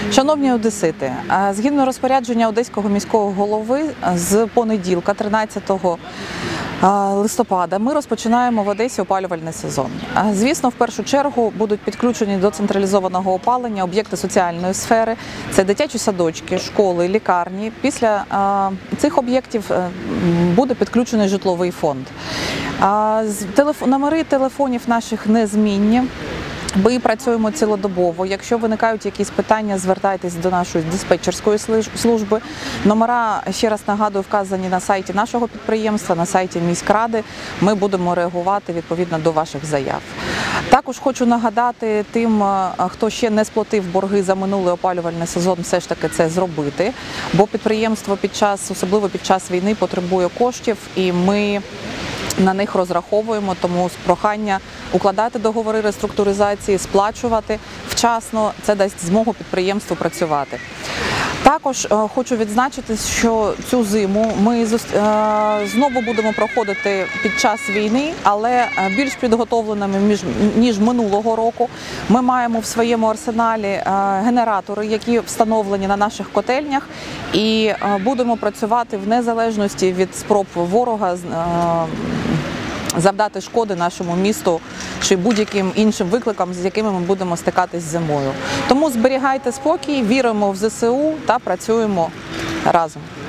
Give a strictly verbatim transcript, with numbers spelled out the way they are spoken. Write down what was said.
Шановні одесити, згідно розпорядження Одеського міського голови, з понеділка, тринадцятого листопада, ми розпочинаємо в Одесі опалювальний сезон. Звісно, в першу чергу будуть підключені до централізованого опалення об'єкти соціальної сфери, це дитячі садочки, школи, лікарні. Після цих об'єктів буде підключений житловий фонд. Номери телефонів наших незмінні. Ми працюємо цілодобово. Якщо виникають якісь питання, звертайтесь до нашої диспетчерської служби. Номера, ще раз нагадую, вказані на сайті нашого підприємства, на сайті міськради. Ми будемо реагувати відповідно до ваших заяв. Також хочу нагадати тим, хто ще не сплатив борги за минулий опалювальний сезон, все ж таки це зробити. Бо підприємство під час, особливо під час війни, потребує коштів, і ми на них розраховуємо, тому прохання укладати договори реструктуризації, сплачувати вчасно, це дасть змогу підприємству працювати. Також е, хочу відзначити, що цю зиму ми е, знову будемо проходити під час війни, але більш підготовленими, ніж, ніж минулого року. Ми маємо в своєму арсеналі е, генератори, які встановлені на наших котельнях, і е, будемо працювати в незалежності від спроб ворога е, завдати шкоди нашому місту чи будь-яким іншим викликам, з якими ми будемо стикатись зимою. Тому зберігайте спокій, віримо в зе се у та працюємо разом.